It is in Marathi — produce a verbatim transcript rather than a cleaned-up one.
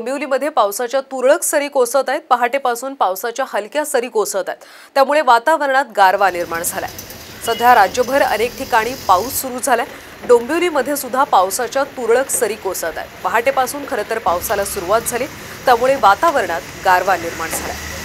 डोंबिवलीमध्ये पावसाच्या तुरळक सरी कोसळत आहेत। पहाटेपासून पावसाच्या हलक्या सरी कोसळत आहेत, त्यामुळे वातावरणात गारवा निर्माण झालाय। सध्या राज्यभर अनेक ठिकाणी पाऊस सुरू झालाय। डोंबिवलीमध्ये सुद्धा पावसाच्या तुरळक सरी कोसळत आहेत। पहाटेपासून खरं तर पावसाला सुरुवात झाली, त्यामुळे वातावरणात गारवा निर्माण झालाय।